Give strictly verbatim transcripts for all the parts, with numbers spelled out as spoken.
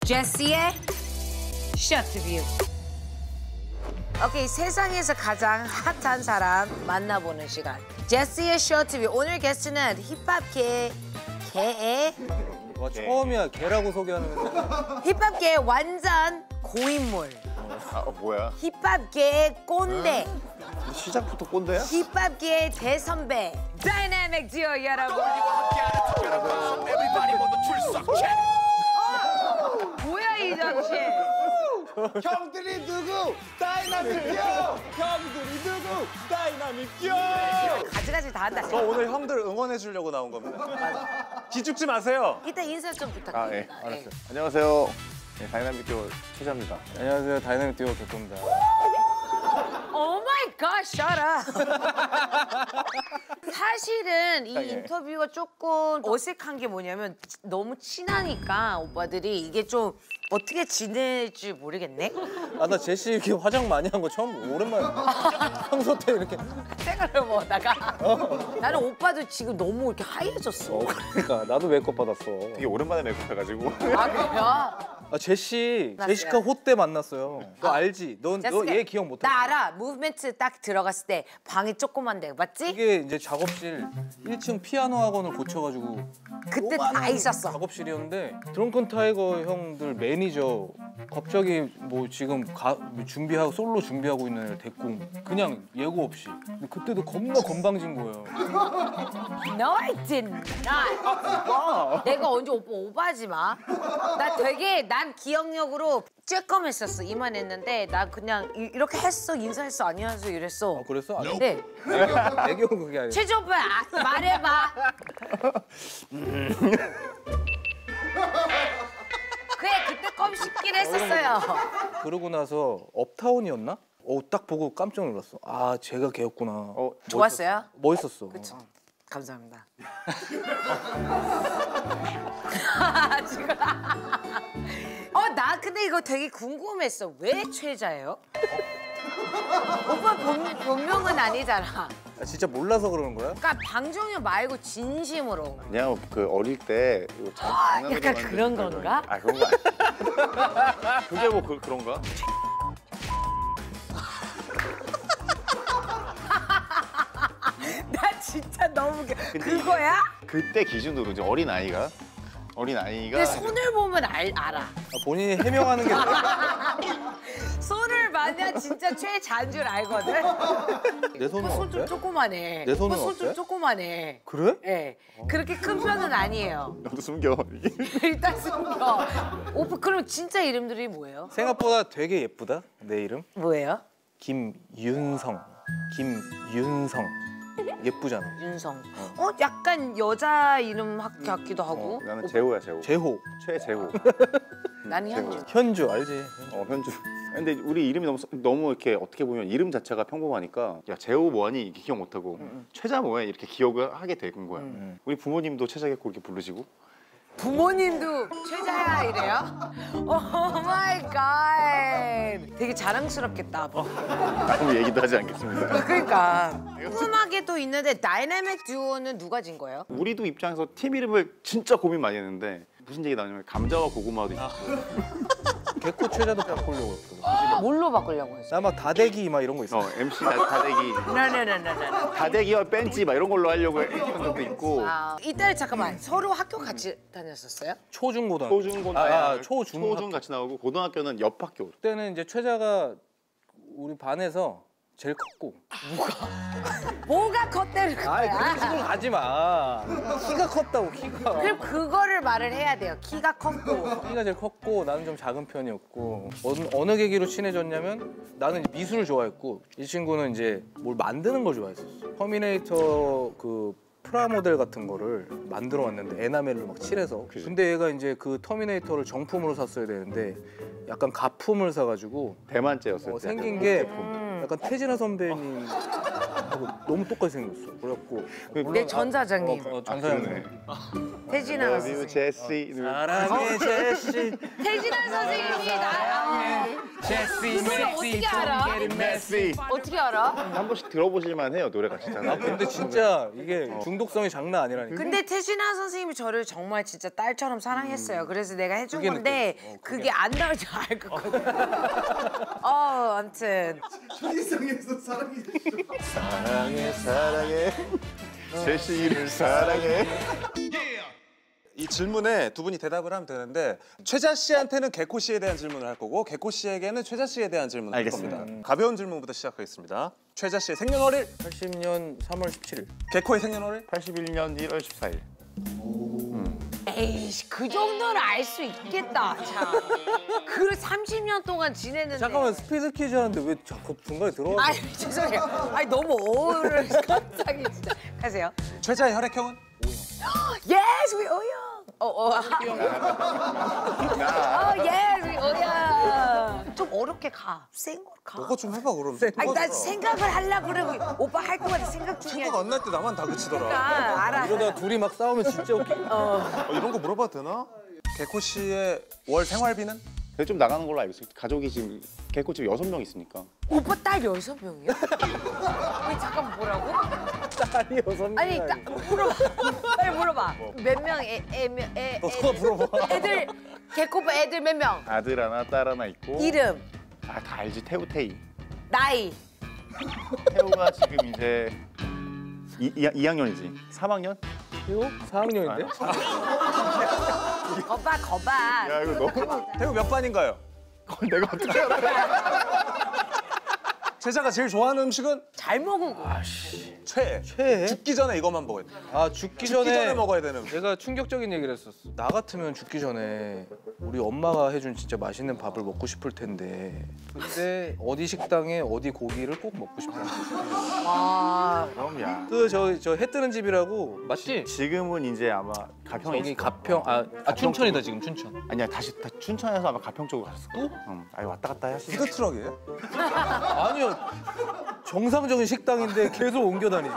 제시의 쇼트뷰. 오케이, 세상에서 가장 핫한 사람 만나보는 시간. 제시의 쇼트뷰. 오늘 게스트는 힙합계 개의 와, 처음이야. 개라고 소개하는 거. 힙합계 완전 고인물. 아, 어, 뭐야? 힙합계의 꼰대. 시작부터 꼰대야? 힙합계의 대선배. 다이내믹 듀오 여러분. 어, 뭐야 이 정신. 형들이 누구? 다이나믹 듀오! 형들이 누구? 다이나믹 듀오! 가지가지 다 한다. 저 오늘 형들 응원해 주려고 나온 겁니다. 기죽지 마세요. 이따 인사 좀 아, 예, 부탁드립니다. 알았어요. 안녕하세요. 네, 다이나믹 듀오 최자입니다. 안녕하세요. 다이내믹 듀오 개코입니다. 오 마이 갓, shut up. 사실은 이 아, 예. 인터뷰가 조금 어색한 게 뭐냐면 너무 친하니까 오빠들이 이게 좀 어떻게 지낼지 모르겠네. 아, 나 제시 이렇게 화장 많이 한 거 처음 보고 오랜만에. 평소 때 이렇게. 생각을 보다가 나는 오빠도 지금 너무 이렇게 하얘졌어. 어, 그러니까 나도 메이크업 받았어. 되게 오랜만에 메이크업 해가지고. 아, 그래요? 아, 제시, 맞아요. 제시카 호 때 만났어요. 너 알지? 넌 너 얘 기억 못 해. 나 알아. 무브멘트 딱 들어갔을 때 방이 조그만데 맞지? 이게 이제 작업실 일 층 피아노 학원을 고쳐가지고 그때 다 요만한 있었어. 작업실이었는데 드렁큰 타이거 형들 매니저 갑자기 뭐 지금 가, 준비하고 솔로 준비하고 있는 애를 데리고 그냥 예고 없이. 근데 그때도 겁나 건방진 거예요. No, I did not. 내가 언제 오빠 오바하지 마. 나 되게 난 기억력으로 쬐끔했었어. 이만했는데 나 그냥 이- 이렇게 했어 인사했어 안녕하세요 이랬어. 아, 그랬어? 아니, 네. 애교 그게 아니라. 최주 오빠 아, 말해봐. 그래 그때 껌 씹긴 했었어요. 그러고 나서 업타운이었나? 어, 딱 보고 깜짝 놀랐어. 아, 제가 걔였구나. 어, 좋았어요? 멋있었어. 그쵸. 감사합니다. 지금. 어, 나 근데 이거 되게 궁금했어. 왜 최자예요? 오빠 본, 본명은 아니잖아. 아, 진짜 몰라서 그러는 거야? 그러니까 방종현 말고 진심으로. 그냥 그 어릴 때 이거 장- 장난으로 약간 만든 그런 건가? 아, 그런 거 아니야. 그게 뭐 그, 그런가? 나 진짜 너무 웃겨. 그거야? 그때 기준으로 이제 어린 아이가 어린 아이가 근데 손을 보면 알, 알아. 아, 본인이 해명하는 게 손을 봐야 진짜 최자인 줄 알거든. 내 손은 손 좀 어때? 조그만해. 내 손은 손 좀 어때? 조그만해. 그래? 예. 그렇게 큰 편은 아니에요. 너도 숨겨. 일단 숨겨. 오빠 그럼 진짜 이름들이 뭐예요? 생각보다 되게 예쁘다. 내 이름 뭐예요? 김윤성. 김윤성. 예쁘잖아. 윤성. 어 약간 여자 이름 학- 같기도 하고. 어, 나는 재호야, 재호. 재호. 최재호. 나는 현주. 현주 알지? 어, 현주. 근데 우리 이름이 너무 너무 이렇게 어떻게 보면 이름 자체가 평범하니까 야, 재호 뭐하니 이렇게 기억 못 하고 최자 뭐야 이렇게 기억을 하게 된 거야. 음. 우리 부모님도 최자겠고 이렇게 부르시고. 부모님도 최자야 이래요? 오 마이 갓. 되게 자랑스럽겠다. 아빠. 아무 얘기도 하지 않겠습니다. 그러니까 궁금하게도 있는데 다이내믹 듀오는 누가 진 거예요? 우리도 입장에서 팀 이름을 진짜 고민 많이 했는데 무슨 얘기 나오냐면 감자와 고구마도 있고 개코 최자도 바꾸려고 했거든. 뭘로 바꾸려고 했어? 나 막 다대기 막 이런 거 있어. 어, 엠씨 다, 다대기 네네네네. 다대기와 벤치 막 이런 걸로 하려고 했던 적도 있고 아, 이때 잠깐만 서로 학교 같이 다녔었어요? 초중고등학교. 초중고 아, 아, 초중. 초중 같이 나오고 고등학교는 옆 학교. 그때는 이제 최자가 우리 반에서 제일 컸고. 뭐가 컸대는 아이, 거야? 그런 식으로 가지 마. 키가 컸다고, 키가. 그럼 그거를 말을 해야 돼요. 키가 컸고. 키가 제일 컸고 나는 좀 작은 편이었고 어느, 어느 계기로 친해졌냐면 나는 이제 미술을 좋아했고 이 친구는 이제 뭘 만드는 걸 좋아했었어. 터미네이터 그 프라모델 같은 거를 만들어 왔는데 에나멜로 막 칠해서. 그치. 근데 얘가 이제 그 터미네이터를 정품으로 샀어야 되는데 약간 가품을 사가지고 대만제였을 어, 때. 생긴 게 약간 태진아 선배님하고 너무 똑같이 생겼어. 그래갖고 내 전 사장님. 어, 전 아, 사장님. 그러네. 태진아 Love you, 선생님. 제시. 사랑해 제시. 태진아 선생님이 나. 제시 그 노래 어떻게 알아? 메시. 어떻게 알아? 한 번씩 들어보실만 해요 노래가 진짜. 아 근데 진짜 이게 중독성이 장난 아니라니까. 근데 태진아 선생님이 저를 정말 진짜 딸처럼 사랑했어요. 그래서 내가 해준 그게 건데 느껴져. 어, 그게 안 나올 줄 알 거거든. 어, 아무튼 천이상에서 사랑이 사랑해 사랑해 제시를 사랑해. 이 질문에 두 분이 대답을 하면 되는데 최자 씨한테는 개코 씨에 대한 질문을 할 거고 개코 씨에게는 최자 씨에 대한 질문을 알겠습니다. 할 겁니다. 가벼운 질문부터 시작하겠습니다. 최자 씨의 생년월일, 팔십 년 삼월 십칠일. 개코의 생년월일, 팔십일 년 일월 십사일. 에이씨 그 정도는 알 수 있겠다. 참. 그 삼십 년 동안 지냈는데. 잠깐만 스피드 퀴즈 하는데 왜 자꾸 중간에 들어와? 아니 죄송해요. 아니 너무 어울을 갑자기 진짜. 가세요. 최자의 혈액형은? 예스 위 오영. 어 어. 어 예스 위 오영. 좀 어렵게 가. 센 걸 가. 그거 좀 해봐 그럼. 아니 나 생각을 하려고 그러고 오빠 할 동안 생각 중이야. 생각 안 날 때 나만 다그치더라. 그러니까 알아. 이러다 둘이 막 싸우면 진짜 웃기. 어, 이런 거 물어봐도 되나? 개코 씨의 월 생활비는? 근데 좀 나가는 걸로 알고 있어요. 가족이 지금 개코집 여섯 명 있으니까. 오빠 딸 여섯 명이야? 아니 잠깐 뭐라고? 딸이 여섯 명. 아니 딱 물어봐. 빨리 물어봐. 몇 명? 애, 애, 애, 애, 너가 물어봐. 애들 개코빠 애들 몇 명? 아들 하나 딸 하나 있고. 이름, 아 다 알지. 태우 태희. 나이. 태우가 지금 이제 이, 이, 이 학년이지. 삼 학년? 태우? 사 학년인데? 거봐 거봐. 야 이거 너무 태우 몇 반인가요? 그걸 내가 어떻게 알아? 최자가 제일 좋아하는 음식은? 잘 먹고. 최애. 최애? 죽기 전에 이것만 먹어야 돼. 아 죽기 죽기 전에, 전에 먹어야 되는 음식. 내가 충격적인 얘기를 했었어. 나 같으면 죽기 전에 우리 엄마가 해준 진짜 맛있는 밥을 먹고 싶을 텐데 근데 어디 식당에 어디 고기를 꼭 먹고 싶어. 와. 그럼야. 그저 저 해 뜨는 집이라고 맞지? 지금은 이제 아마 가평에 저기 있을 가평 아, 아 춘천이다 지금 춘천. 아니야 다시 다 춘천에서 아마 가평 쪽으로 갔을 거야. 응. 아니 왔다 갔다 하시. 푸드 트럭이에요? 아니요 정상적인 식당인데 계속 옮겨 다니지.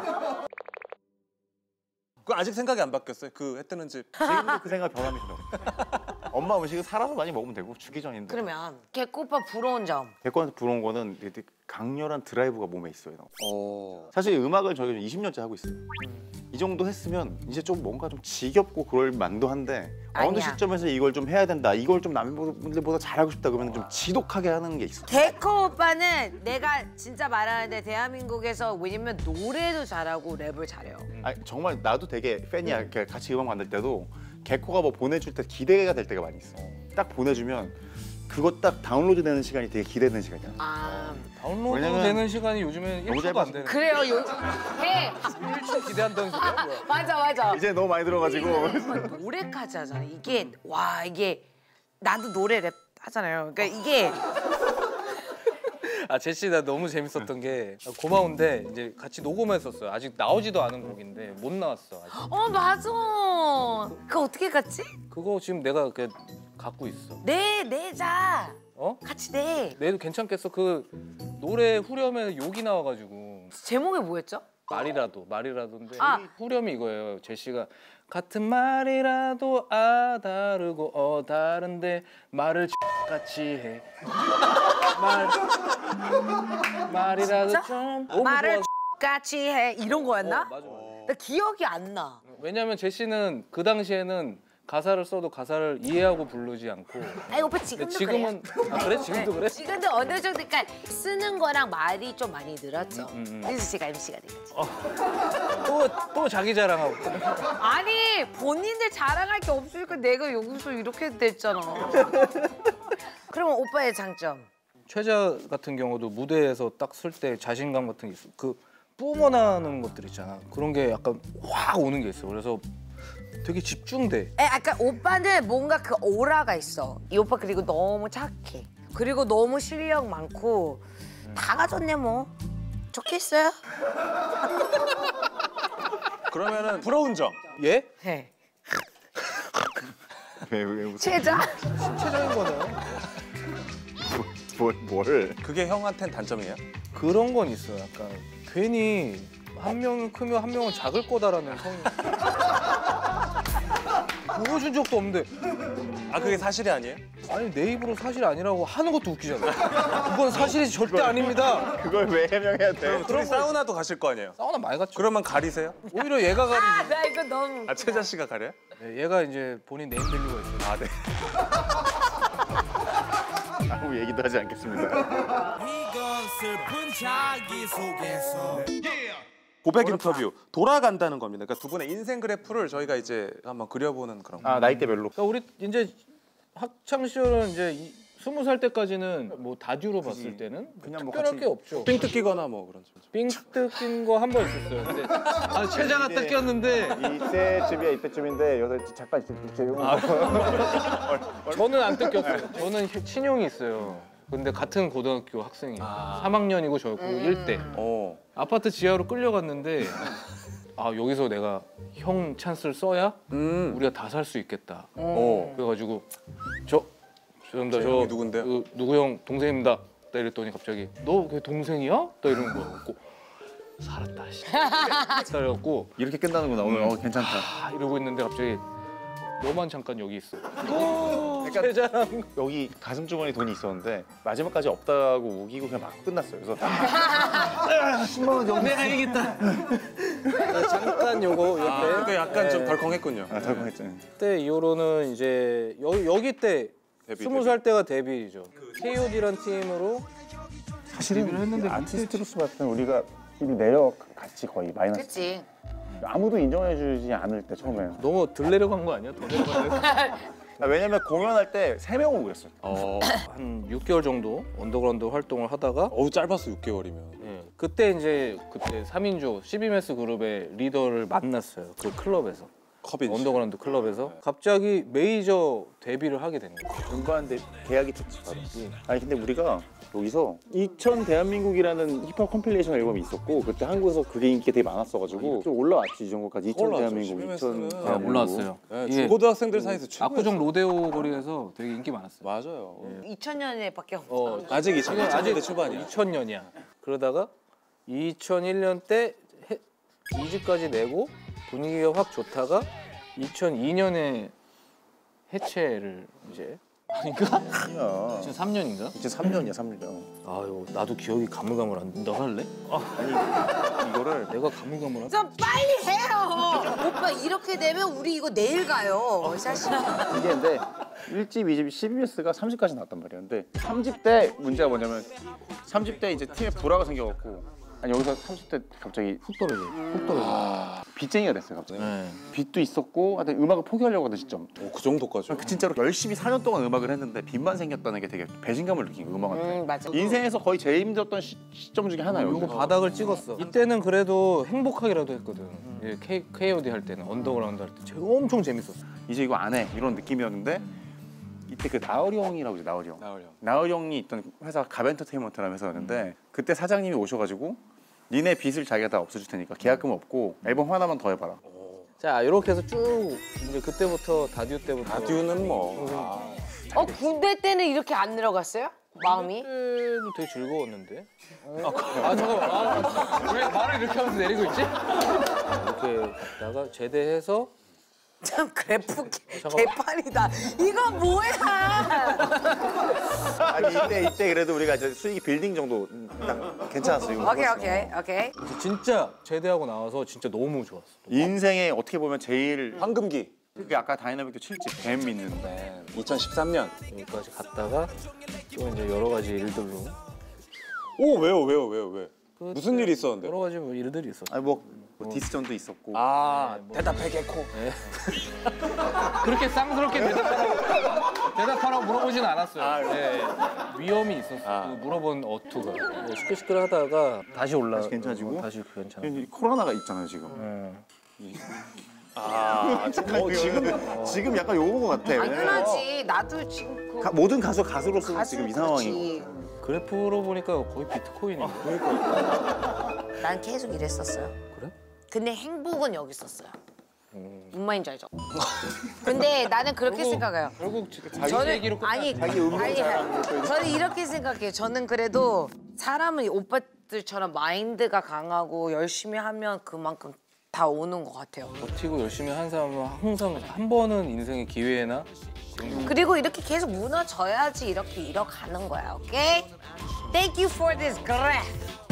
그 아직 생각이 안 바뀌었어요. 그 해 뜨는 집. 지금도 그 생각 변함이 들어. 엄마 음식은 살아서 많이 먹으면 되고 죽기 전인데. 그러면 개코빠 부러운 점. 백관에서 부러운 거는 되게 강렬한 드라이브가 몸에 있어요. 어. 사실 음악을 저희가 이십 년째 하고 있어요. 이 정도 했으면 이제 좀 뭔가 좀 지겹고 그럴 만도 한데 어느 아니야. 시점에서 이걸 좀 해야 된다. 이걸 좀 남들보다 잘하고 싶다 그러면 좀 지독하게 하는 게 있어. 개코 오빠는 내가 진짜 말하는데 대한민국에서 왜냐면 노래도 잘하고 랩을 잘해요. 아니, 정말 나도 되게 팬이야. 이렇게 같이 음악 만들 때도 개코가 뭐 보내줄 때 기대가 될 때가 많이 있어. 딱 보내주면 그거 딱 다운로드 되는 시간이 되게 기대되는 시간이야. 아 다운로드 왜냐면 되는 시간이 요즘엔 너무 일 초도 안 되는. 그래요 요 해. 일 초 기대한다는 소리야 뭐야? 맞아 맞아. 이제 너무 많이 들어가지고. 노래까지 하잖아. 이게 와 이게 나도 노래 랩 하잖아요. 그러니까 이게 아 제시 나 너무 재밌었던 게 고마운데 이제 같이 녹음했었어요. 아직 나오지도 않은 곡인데 못 나왔어. 아직. 어 맞아. 그거 어떻게 갔지? 그거 지금 내가 그 갖고 있어. 내 내자. 어? 같이 내. 내도 괜찮겠어. 그 노래 후렴에 욕이 나와가지고 제목이 뭐였죠? 말이라도 말이라도인데 아. 후렴이 이거예요. 제시가 같은 말이라도 아 다르고 어 다른데 말을 같이 해. 말 말이라도 진짜? 좀 너무 말을 좋아서. 같이 해 이런 거였나? 어, 맞아, 맞아. 나 기억이 안 나. 왜냐면 제시는 그 당시에는 가사를 써도 가사를 이해하고 부르지 않고 아니 오빠 근데 지금도 지금은 그래요. 아 그래 지금도 그래? 지금도 어느 정도 그러니까 쓰는 거랑 말이 좀 많이 늘었죠. 음, 음. 민수 씨가 엠씨가 되겠지. 또 또 자기 자랑하고 아니 본인들 자랑할 게 없으니까 내가 여기서 이렇게 됐잖아. 그러면 오빠의 장점. 최자 같은 경우도 무대에서 딱 쓸 때 자신감 같은 게 있어. 그 뿜어나는 것들 있잖아. 그런 게 약간 확 오는 게 있어. 그래서 되게 집중돼. 에, 아까 오빠는 뭔가 그 오라가 있어. 이 오빠 그리고 너무 착해. 그리고 너무 실력 많고 다 가졌네 뭐. 좋겠어요? 그러면은 부러운 점. 예? 네. 왜, 왜 무슨 최자? 신체적인 거네. 뭘, 뭘? 그게 형한텐 단점이에요? 그런 건 있어. 약간 괜히 한 명은 크면 한 명은 작을 거다라는 성. 보여준 적도 없는데 아 그게 사실이 아니에요? 아니 내 입으로 사실 아니라고 하는 것도 웃기잖아. 그건 사실이 절대 아닙니다. 그걸 왜 해명해야 돼? 둘이 사우나도 가실 거 아니에요? 사우나 많이 갔죠. 그러면 가리세요? 오히려 얘가 가리지. 아, 나 이거 너무. 아 최자 씨가 가려요? 네, 얘가 이제 본인 네임밸류가 있어요. 아 네. 아무 얘기도 하지 않겠습니다. 고백 인터뷰 돌아간다는 겁니다. 그러니까 두 분의 인생 그래프를 저희가 이제 한번 그려보는 그런 거. 아 나이대별로. 그러니까 우리 이제 학창 시절은 이제 이- 스무 살 때까지는 뭐 다듀로 봤을 때는 그냥 뭐 특별할 같이- 게 없죠. 삥 뜯기거나 뭐 그런. 삥 뜯긴 거 한 번 있었어요. 근데 아 최자가 뜯겼는데 이때쯤이야 이때쯤인데 여기서 잠깐 이렇게 저는 안 뜯겼어요. 저는 친형이 있어요. 근데 같은 고등학교 학생이에요. 삼 학년이고 저고 일 대. 어. 아파트 지하로 끌려갔는데 아 여기서 내가 형 찬스를 써야 음. 우리가 다 살 수 있겠다. 어. 그래가지고 저 죄송합니다. 제 저 형이 누군데요? 그, 누구 형 동생입니다. 딱 이랬더니 갑자기 너 걔 동생이야? 딱 이러는 거야. 그래갖고 살았다. 씨. 그래갖고 이렇게 끝나는구나 오늘. 어 괜찮다. 아 이러고 있는데 갑자기 너만 잠깐 여기 있어. 최자랑 여기 가슴 주머니 돈이 있었는데 마지막까지 없다고 우기고 그냥 막 끝났어요. 그래서 십만 원 정도. 내가 이기겠다. 잠깐 요거 아, 옆에. 그러니까 약간 좀 덜컹했군요. 아 덜컹했죠. 그때 이후로는 이제 여기 여기 때 데뷔, 스무 살 때가 데뷔죠. 케이오디란 팀으로 사실은 데뷔를 했는데 아티스트로서 봤을 때 우리가 이미 내려갔지 거의 마이너스. 그치. 아무도 인정해주지 않을 때 처음에. 너무 들 내려간 거 아니야? 더 내려가야 아, 왜냐면 공연할 때 세 명 오고 그랬어요. 어. 한 육 개월 정도 언더그라운드 활동을 하다가 어우 짧았어 육 개월이면. 예, 그때 이제 그때 삼 인조 씨비메스 그룹의 리더를 만났어요. 그 클럽에서. 컵인. 언더그라운드 클럽에서 갑자기 메이저 데뷔를 하게 된 거예요. 음반인데 계약이 됐지 바로. 아니 근데 우리가 여기서 이천 대한민국이라는 힙합 컴필레이션 앨범이 있었고 그때 한국에서 그게 인기가 되게 많았어가지고 좀 올라왔지 이 정도까지. 이천 올라왔죠. 대한민국, 씨비엠에스는. 이천 아, 대한민국. 올라왔어요. 네, 이게 중고등학생들 사이에서 최고. 압구정 로데오 거리에서 되게 인기 많았어요. 맞아요. 이천 년에밖에 없어. 어, 아직 이천 지금 아직 년대 초반이야. 이천 년이야. 그러다가 이천일 년 때 이 집까지 내고 분위기가 확 좋다가 이천이 년에 해체를 이제 아닌가? 아니야. 이천삼 년인가? 이천삼 년이야 삼 년. 아유 나도 기억이 가물가물한데 너 할래? 아니 이거를 내가 가물가물한. 좀 빨리 해요. 오빠 이렇게 되면 우리 이거 내일 가요. 사실. 이게 근데 일 집, 이 집, 씨비에스가 삼 집까지 나왔단 말이야. 근데 삼 집 때 문제가 뭐냐면 삼 집 때 이제 팀에 불화가 생겨갖고 아니 여기서 삼십 대 갑자기 훅 떨어져. 훅 떨어져. 빚쟁이가 됐어요 갑자기. 네. 빚도 있었고 하여튼 음악을 포기하려고 하던 시점. 오, 그 정도까지. 그 진짜로 열심히 사 년 동안 음악을 했는데 빚만 생겼다는 게 되게 배신감을 느낀 거예요 음악한테. 음 맞아. 인생에서 거의 제일 힘들었던 시, 시점 중에 하나예요. 요거 바닥을 찍었어. 이때는 그래도 행복하기라도 했거든. 예, K, 케이오디 할 때는 언더그라운드 할 때 제가 엄청 재밌었어. 이제 이거 안 해 이런 느낌이었는데 이때 그 나으리 형이라고 이제 나으리 형. 나으리 형. 나으리 형이 있던 회사가 갑엔터테인먼트라는 회사였는데 그때 사장님이 오셔가지고 니네 빚을 자기가 다 없애줄 테니까 계약금 없고 앨범 하나만 더 해봐라. 자 이렇게 해서 쭉 이제 그때부터 다듀 때부터 다듀는 뭐. 어 군대 때는 이렇게 안 내려갔어요? 마음이? 그때도 되게 즐거웠는데. 아 잠깐만. 아, 왜 말을 이렇게 하면서 내리고 있지? 이렇게 있다가 제대해서 참 그래프 개- 잠깐만. 개판이다. 이거 뭐야? 아니 이때 이때 그래도 우리가 이제 수익이 빌딩 정도 딱 괜찮았어. 이거 오케이 좋았어. 오케이 오케이. 진짜 제대하고 나와서 진짜 너무 좋았어. 인생에 어떻게 보면 제일 황금기. 그게 아까 다이나믹도 칠 집 뱀 있는데 이천십삼 년. 여기까지 갔다가 또 이제 여러 가지 일들로 오 왜요 왜요 왜요 왜? 그 무슨 일이 있었는데? 여러 가지 뭐 일들이 있었어. 아니 뭐, 뭐 디스전도 있었고 아 뭐. 대답해 개코. 그렇게 쌍스럽게 대답하라고, 대답하라고 물어보진 않았어요. 예, 위험이 있었어. 아. 그 물어본 어투가. 예, 시끌시끌하다가 다시 올라. 다시 괜찮아지고? 어, 다시 괜찮아. 코로나가 있잖아요 지금. 예. 아 어, 지금 지금 약간 요거 같아. 왜냐면 당연하지. 나도 지금 그 가- 모든 가수 가수로서는 가수 지금 이 상황이고. 그렇지. 그래프로 보니까 거의 비트코인이네. 난 계속 이랬었어요. 그래? 근데 행복은 여기 있었어요. 뭔 말인지 알죠? 근데 나는 그렇게 생각해요. 결국 자기 저는 얘기로 끝나. 아니 자기 음악 아니 저는 이렇게 생각해요. 저는 그래도 사람은 오빠들처럼 마인드가 강하고 열심히 하면 그만큼 다 오는 것 같아요. 버티고 열심히 한 사람은 항상 한 번은 인생의 기회나 그리고 이렇게 계속 무너져야지 이렇게 잃어가는 거야, 오케이? Thank you for this graph.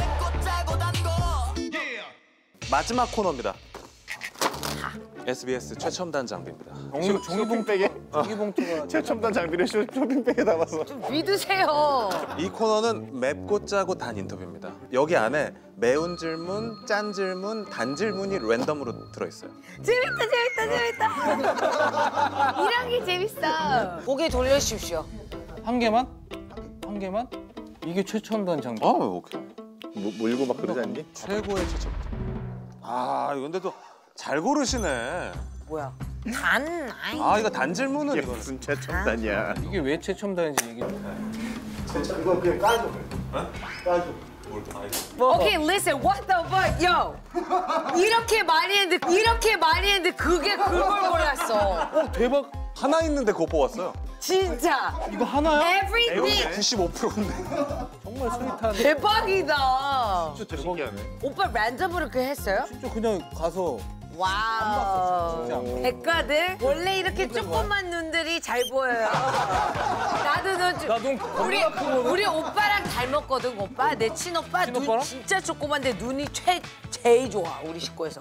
마지막 코너입니다. 에스비에스 최첨단 장비입니다. 종이 종이봉투에 종이봉투가 최첨단 장비를 쇼- 쇼핑백에 담아서. 좀 믿으세요. 이 코너는 맵고 짜고 단 인터뷰입니다. 여기 안에 매운 질문, 짠 질문, 단 질문이 랜덤으로 들어있어요. 재밌다, 재밌다, 재밌다. 이런 게 재밌어. 고개 돌려주십시오. 한 개만? 한 개만? 이게 최첨단 장비. 아, 오케이. 뭐, 물고 막 그러지 않니? 최고의 최첨단. 아, 근데도 잘 고르시네. 뭐야? 단, 아이. 아, 이거 단 질문은 이게 이거는. 무슨 최첨단이야. 이게 왜 최첨단인지 얘기 좀 해. 이거 그냥 까줘. 까줘. 오케이, listen, what the fuck, yo. 이렇게 많이 했는데, 이렇게 많이 했는데 그게 그걸 몰랐어. 어 대박. 하나 있는데 그거 뽑았어요. 진짜. 이거 하나야? Everything. 구십오 퍼센트인데. 정말 스윗한. 대박이다. 진짜 신기하네. 오빠 랜덤으로 그 했어요? 진짜 그냥 가서 와우. 진짜 안 봤어. 백가들 원래 이렇게 조그만 눈들이 잘 보여요. 나도 너 좀. 나눈 우리 우리 오빠랑 닮았거든 오빠. 내 친오빠 눈 친오빠랑? 진짜 조그만데 눈이 최 제일 좋아 우리 식구에서.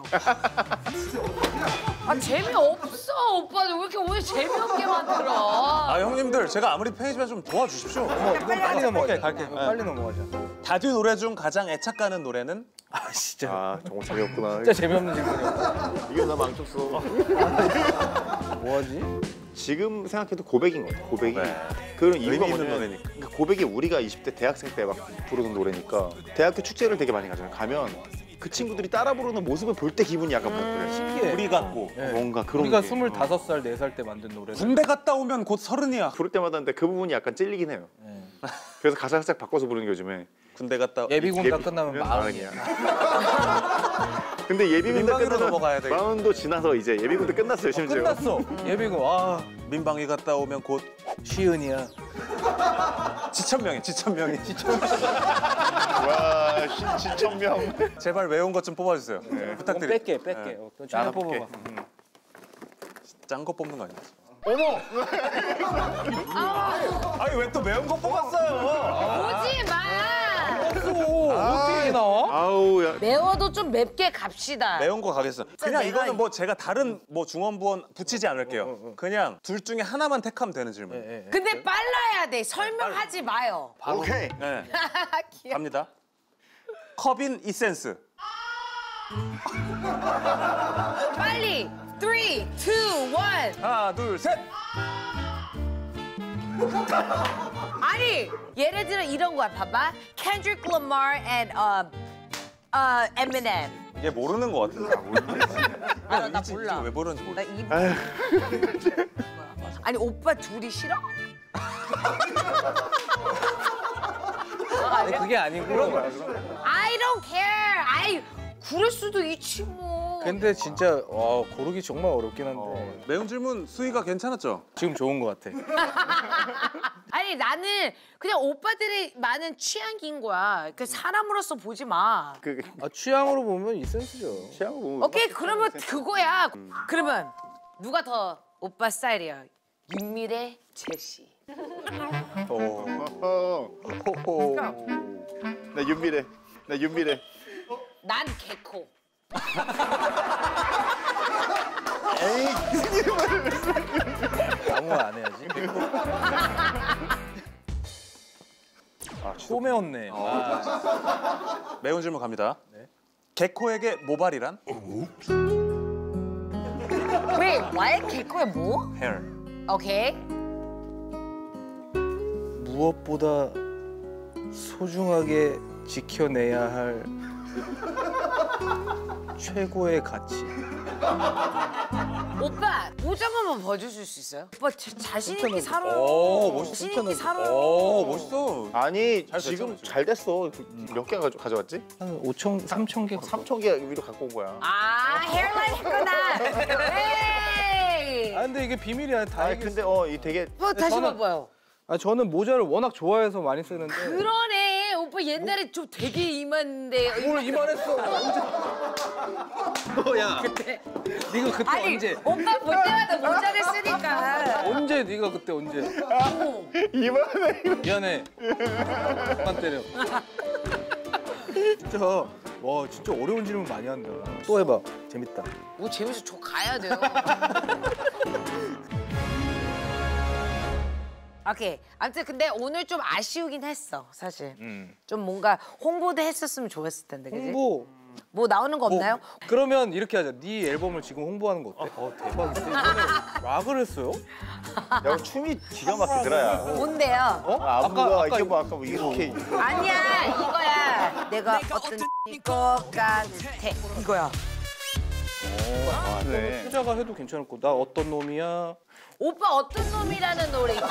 아 재미없어 오빠는 왜 이렇게 오늘 재미없게 만들어? 아, 형님들, 제가 아무리 팬이지만 좀 도와주십시오. 어, 이건 빨리 넘어가자. 오케이, 갈게. 이거 빨리 넘어가자. 다듀 노래 중 가장 애착 가는 노래는? 아 진짜. 아 정말 재미없구나. 진짜 재미없는 질문이야. 이게 나 망쳤어. 뭐하지? 지금 생각해도 고백인 것 같아. 고백이. 네. 그런 의미 이유가 있는 뭐냐면 노래니까. 그 고백이 우리가 이십 대 대학생 때 막 부르는 노래니까 대학교 축제를 되게 많이 가잖아요. 가면 그 친구들이 따라 부르는 모습을 볼 때 기분이 약간 막 그래. 신기해. 우리 같고. 네. 뭔가 그런 우리가 게. 스물다섯 살, 네 살 때 만든 노래. 군대 갔다 오면 곧 서른이야. 부를 때마다 근데 그 부분이 약간 찔리긴 해요. 네. 그래서 가사 살짝 바꿔서 부르는 게 요즘에. 군대 갔다 예비군 다 예비- 끝나면 마흔이야. 근데 예비군도 민방위로 끝나서 넘어가야 되겠다. 마흔도 지나서 이제 예비군도 끝났어요 심지어. 끝났어. 예비군. 아 민방위 갔다 오면 곧 시은이야. 지천명이 지천명이 와 신, 신천명. 제발 외운 것 좀 뽑아주세요. 그건 부탁드립니다. 뺄게, 뺄게. 네. 어, 또 나도 촬영 뽑아봐. 볼게. 응. 짠 거 뽑는 거 아니야? 어머. 아니 왜 또 매운 거 뽑았어요? 오지 마. 오, 어떻게 나와? 아우 야. 매워도 좀 맵게 갑시다. 매운 거 가겠어. 그냥 내가 이거는 이- 뭐 제가 다른 뭐 중원부원 붙이지 않을게요. 그냥 둘 중에 하나만 택하면 되는 질문. 예, 예. 근데 빨라야 돼. 설명하지 마요. 오케이. 네. 귀여워. 갑니다. 컵인 이센스. 빨리. three, two, one. 하나 둘 셋. 아니 예를 들어 이런 거야 봐봐 Kendrick Lamar and uh, uh, Eminem 얘 모르는 거 같아. 아, 나 이지- 몰라. 이지 왜 모르는지 나 모르겠어. 이... 아니 오빠 둘이 싫어? 아니, 그게 아니고. I don't care 아이 그럴 수도 있지 뭐 근데 진짜 와, 고르기 정말 어렵긴 한데 매운 질문 수위가 괜찮았죠? 지금 좋은 것 같아. 아니 나는 그냥 오빠들이 많은 취향인 거야 그 사람으로서 보지 마 그 아, 취향으로 보면 이 센스죠. 취향 보면. 오케이 그러면 그거야 그러면 누가 더 오빠 스타일이야 윤미래 제시 오. 어. 호호. 나 윤미래. 나 윤미래. 난 개코 아무 말 안 해야지. 아 또 매웠네. 아, 매운 질문 갑니다. 네. 개코에게 모발이란? Wait, what? 개코의 뭐? Hair. 오케이 무엇보다 소중하게 지켜내야 할 최고의 가치. 오빠 모자 한번 봐주실 수 있어요? 오빠 자- 자신 있게 살아요. 오, 멋있어. 자신 있게 살아요. 오, 멋있어. 아니 잘 됐죠, 지금 지금. 잘 됐어. 몇 개 가져 가져왔지? 한 오천, 삼천 개. 삼천 개 위로 갖고 온 거야. 아 헤어라인 했구나. 에이. 아 근데 이게 비밀이야. 다 아 얘기했어. 근데 어 이 되게 오빠 다시 저는- 봐봐요. 아 저는 모자를 워낙 좋아해서 많이 쓰는데 그러네. 오빠 오빠 옛날에 좀 되게 이만데. 오늘 이만했어. 언제? 너야. 그때. 네가 그때 아니 언제? 오빠 볼 때마다 모자를 쓰니까. 언제 네가 그때 언제? 이만해. 미안해. 그만 때려. 진짜 와 진짜 어려운 질문 많이 한다. 또 해봐. 재밌다. 뭐 재밌어 저 가야 돼요. 오케이. 아무튼 근데 오늘 좀 아쉬우긴 했어 사실. 음. 좀 뭔가 홍보도 했었으면 좋았을 텐데 그지? 홍보. 뭐 나오는 거 없나요? 뭐, 그러면 이렇게 하자. 네 앨범을 지금 홍보하는 거 어때? 어 대박이다. 이번에 락을 했어요? 야 춤이 기가 막히더라야. 뭔데요? 어? 아, 아까 아까 이게 이거- 뭐 아까 뭐 이렇게 아니야 이거야. 내가 어떤 것 같아 이거야. 아, 네. 투자가 해도 괜찮을 거. 나 어떤 놈이야? 오빠 어떤 놈이라는 노래 있어?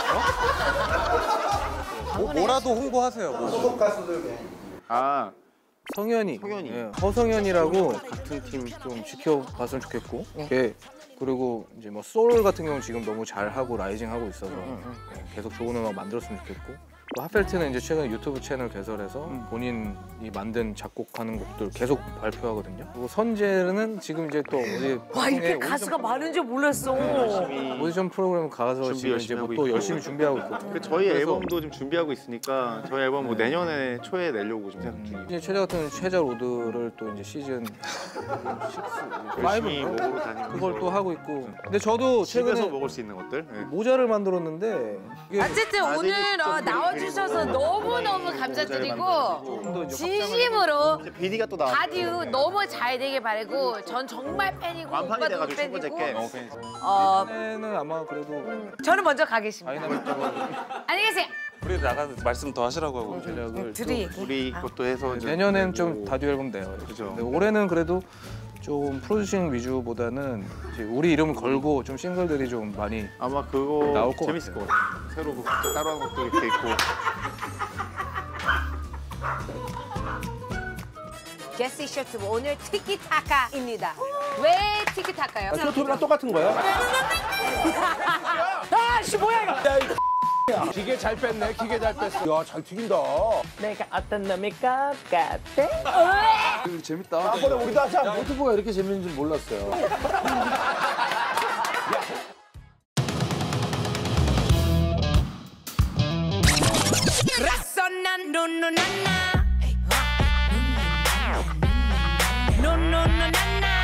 뭐, 뭐라도 홍보하세요. 뭐. 소속 가수들 아, 성현이. 성현이. 예, 허성현이라고 같은 팀 좀 지켜봤으면 좋겠고. 예. 그리고 이제 뭐 소울 같은 경우는 지금 너무 잘 하고 라이징 하고 있어서 예, 계속 좋은 음악 만들었으면 좋겠고. 또 핫펠트는 이제 최근에 유튜브 채널 개설해서 본인이 만든 작곡하는 곡들 계속 발표하거든요. 그리고 선재는 지금 이제 또 어디 와 이렇게 방송에 가수가 많은 줄 몰랐어. 오디션 프로그램 가서 준비 지금 열심히 이제 뭐 하고 또 있고. 열심히 준비하고 있고. 그 저희 그래서 앨범도 지금 준비하고 있으니까 저희 앨범 뭐 내년에 초에 내려고 지금 생각 중이에요. 이제 최자 같은 최자 로드를 또 이제 시즌 열심히 오 먹으러 다니고 그걸 또 하고 있고. 근데 저도 집에서 최근에 먹을 수 있는 것들. 네. 모자를 만들었는데 이게 어쨌든 오늘 어, 나와주셔서 너무 너무 감사드리고 좀더 이제 진심으로 이제 비디가 또 나왔어요. 바디우 너무 잘 되길 바라고 전 정말 팬이고 완판이 오빠도 돼가지고 첫 번째 팬이고 게. 어 확 아마 그래도 저는 먼저 가겠습니다. 다이나믹적으로 안녕히 계세요. 우리 나가서 말씀 더 하시라고 하고. 전략을 둘이 얘기. 우리 것도 해서 이제 내년엔 내고. 좀 다듀 앨범 내요. 그죠. 근데 올해는 그래도 좀 프로듀싱 위주보다는 이제 우리 이름 걸고 좀 싱글들이 좀 많이 아마 그거 나올 것 재밌을 같아요. 것 같아요. 새로 그 따로 한 것도 이렇게 있고. 게시 셔츠 오늘 티키타카입니다. 왜 티키타카요? 쇼토랑 똑같은 거야? 아씨 뭐야 이거? 기계 잘 뺐네. 기계 잘 뺐어. 야, 잘 튀긴다. 내가 어떤 놈일 것 같아? 재밌다. 다음번에 우리도 하자. 노트북가 이렇게 재밌는 줄 몰랐어요. Razzona, no, no, na, na. No, no, no, na, na.